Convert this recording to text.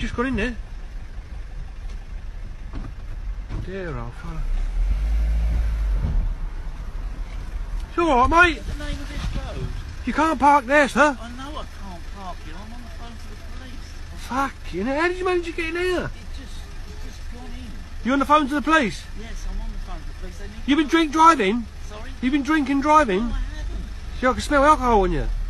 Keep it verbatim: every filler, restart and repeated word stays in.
just got in there. Dear old fella. It's alright, mate. What's the name of this road? You can't park there, sir. I know I can't park here. I'm on the phone to the police. Fuck, you know, how did you manage to get in here? It just, it just gone in. You're on the phone to the police? Yes, I'm on the phone to the police. They need You've been drink driving? Sorry? You've been drinking driving? No, I haven't. See, I can smell alcohol on you.